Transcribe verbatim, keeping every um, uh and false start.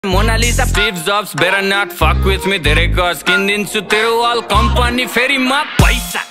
Mona Lisa Steve Jobs better not fuck with me धेरै गज किनिदिन्छु तेरो वाल कम्पनी फेरि म पैसा